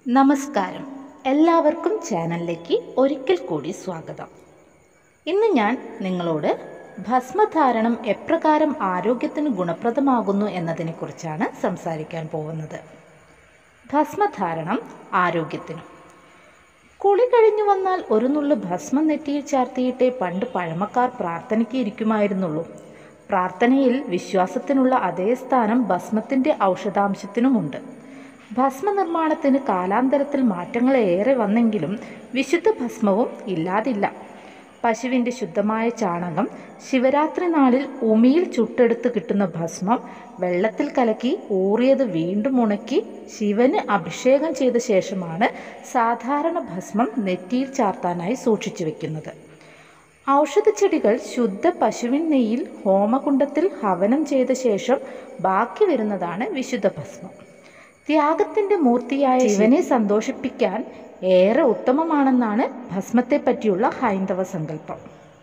നമസ്കാരം, എല്ലാവർക്കും ചാനലിലേക്ക് ഒരിക്കൽ കൂടി സ്വാഗതം. ഇന്ന് ഞാൻ നിങ്ങളോട് ഭസ്മധാരണം എപ്രകാരം ആരോഗ്യത്തിന് ഗുണപ്രദമാകുന്നു എന്നതിനെക്കുറിച്ചാണ് സംസാരിക്കാൻ പോകുന്നത്. ഭസ്മധാരണം ആരോഗ്യത്തിനും. കുളി കഴിഞ്ഞു വന്നാൽ ഒരു നുള്ളു ഭസ്മം നെറ്റിയിൽ ചാർത്തിയിട്ടേ പണ്ട് പഴമക്കാർ പ്രാർത്ഥനയ്ക്ക് ഇരിക്കുമായിരുന്നുള്ളൂ. പ്രാർത്ഥനയിൽ വിശ്വാസത്തിനുള്ള അതേ സ്ഥാനം ഭസ്മത്തിൻ്റെ ഔഷധാംശത്തിനുമുണ്ട്. ഭസ്മ നിർമ്മാണത്തിന് കാലാന്തരത്തിൽ മാറ്റങ്ങൾ ഏറെ വന്നെങ്കിലും വിശുദ്ധ ഭസ്മവും ഇല്ലാതില്ല. പശുവിൻ്റെ ശുദ്ധമായ ചാണകം, ശിവരാത്രി നാളിൽ ഉമിയിൽ ചുട്ടെടുത്ത് കിട്ടുന്ന ഭസ്മം വെള്ളത്തിൽ കലക്കി ഊറിയത് വീണ്ടും ഉണക്കി ശിവന് അഭിഷേകം ചെയ്ത ശേഷമാണ് സാധാരണ ഭസ്മം നെറ്റിയിൽ ചാർത്താനായി സൂക്ഷിച്ചു വെക്കുന്നത്. ഔഷധച്ചെടികൾ ശുദ്ധ പശുവിൻ നെയ്യിൽ ഹോമകുണ്ഡത്തിൽ ഹവനം ചെയ്ത ശേഷം ബാക്കി വരുന്നതാണ് വിശുദ്ധ ഭസ്മം. ത്യാഗത്തിൻ്റെ മൂർത്തിയായ ശിവനെ സന്തോഷിപ്പിക്കാൻ ഏറെ ഉത്തമമാണെന്നാണ് ഭസ്മത്തെ പറ്റിയുള്ള ഹൈന്ദവ സങ്കല്പം.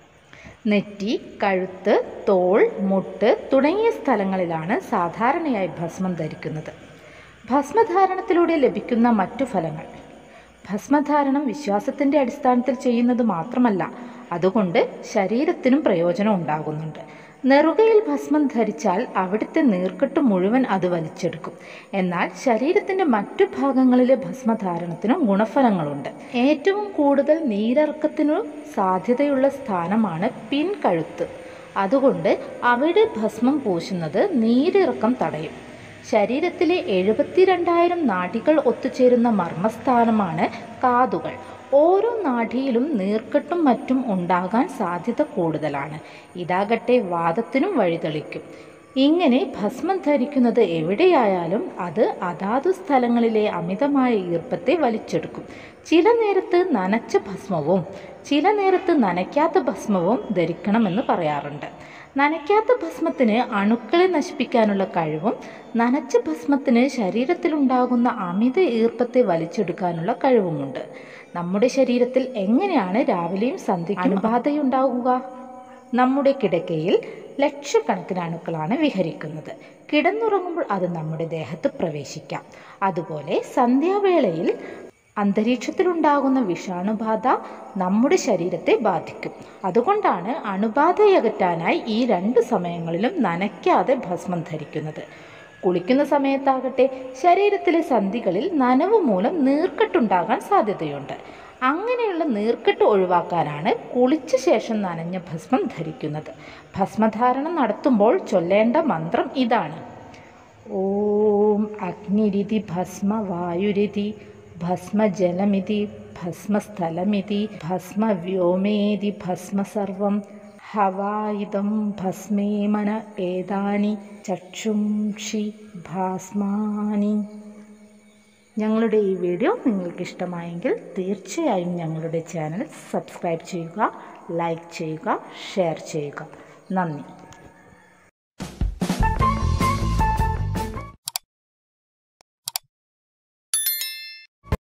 നെറ്റി, കഴുത്ത്, തോൾ, മുട്ട് തുടങ്ങിയ സ്ഥലങ്ങളിലാണ് സാധാരണയായി ഭസ്മം ധരിക്കുന്നത്. ഭസ്മധാരണത്തിലൂടെ ലഭിക്കുന്ന മറ്റു ഫലങ്ങൾ. ഭസ്മധാരണം വിശ്വാസത്തിൻ്റെ അടിസ്ഥാനത്തിൽ ചെയ്യുന്നത് മാത്രമല്ല, അതുകൊണ്ട് ശരീരത്തിനും പ്രയോജനം ഉണ്ടാകുന്നുണ്ട്. നെറുകയിൽ ഭസ്മം ധരിച്ചാൽ അവിടുത്തെ നീർക്കെട്ട് മുഴുവൻ അത് വലിച്ചെടുക്കും. എന്നാൽ ശരീരത്തിൻ്റെ മറ്റു ഭാഗങ്ങളിലെ ഭസ്മധാരണത്തിനും ഗുണഫലങ്ങളുണ്ട്. ഏറ്റവും കൂടുതൽ നീരിറക്കത്തിനു സാധ്യതയുള്ള സ്ഥാനമാണ് പിൻകഴുത്ത്. അതുകൊണ്ട് അവിടെ ഭസ്മം പൂശുന്നത് നീരിറക്കം തടയും. ശരീരത്തിലെ 72,000 നാഡികൾ ഒത്തുചേരുന്ന മർമ്മസ്ഥാനമാണ് കാതുകൾ. ഓരോ നാഡിയിലും നീർക്കെട്ടും മറ്റും ഉണ്ടാകാൻ സാധ്യത കൂടുതലാണ്. ഇതാകട്ടെ വാതത്തിനും വഴിതെളിക്കും. ഇങ്ങനെ ഭസ്മം ധരിക്കുന്നത് എവിടെയായാലും അത് അതാതു സ്ഥലങ്ങളിലെ അമിതമായ ഈർപ്പത്തെ വലിച്ചെടുക്കും. ചില നേരത്ത് നനച്ച ഭസ്മവും ചില നേരത്ത് നനയ്ക്കാത്ത ഭസ്മവും ധരിക്കണമെന്ന് പറയാറുണ്ട്. നനയ്ക്കാത്ത ഭസ്മത്തിന് അണുക്കളെ നശിപ്പിക്കാനുള്ള കഴിവും നനച്ച ഭസ്മത്തിന് ശരീരത്തിലുണ്ടാകുന്ന അമിത ഈർപ്പത്തെ വലിച്ചെടുക്കാനുള്ള കഴിവുമുണ്ട്. നമ്മുടെ ശരീരത്തിൽ എങ്ങനെയാണ് രാവിലെയും സന്ധ്യയ്ക്കും അണുബാധയുണ്ടാകുക? നമ്മുടെ കിടക്കയിൽ ലക്ഷക്കണക്കിന് അണുക്കളാണ് വിഹരിക്കുന്നത്. കിടന്നുറങ്ങുമ്പോൾ അത് നമ്മുടെ ദേഹത്ത് പ്രവേശിക്കാം. അതുപോലെ സന്ധ്യാവേളയിൽ അന്തരീക്ഷത്തിലുണ്ടാകുന്ന വിഷാണുബാധ നമ്മുടെ ശരീരത്തെ ബാധിക്കും. അതുകൊണ്ടാണ് അണുബാധയകറ്റാനായി ഈ 2 സമയങ്ങളിലും നനയ്ക്കാതെ ഭസ്മം ധരിക്കുന്നത്. കുളിക്കുന്ന സമയത്താകട്ടെ ശരീരത്തിലെ സന്ധികളിൽ നനവ് മൂലം നീർക്കെട്ടുണ്ടാകാൻ സാധ്യതയുണ്ട്. അങ്ങനെയുള്ള നീർക്കെട്ട് ഒഴിവാക്കാനാണ് കുളിച്ച ശേഷം നനഞ്ഞ ഭസ്മം ധരിക്കുന്നത്. ഭസ്മധാരണം നടത്തുമ്പോൾ ചൊല്ലേണ്ട മന്ത്രം ഇതാണ്: ഓം അഗ്നിരിതി ഭസ്മ വായുരിതി ഭസ്മജലമിതി ഭസ്മസ്ഥലമിതി ഭസ്മവ്യോമേതി ഭസ്മസർവം ഹവായുധം ഭസ്മേമന ഏതാനി ചക്ഷുംഷി ഭാസ്മാനി. ഞങ്ങളുടെ ഈ വീഡിയോ നിങ്ങൾക്ക് ഇഷ്ടമായെങ്കിൽ തീർച്ചയായും ഞങ്ങളുടെ ചാനൽ സബ്സ്ക്രൈബ് ചെയ്യുക, ലൈക്ക് ചെയ്യുക, ഷെയർ ചെയ്യുക. നന്ദി.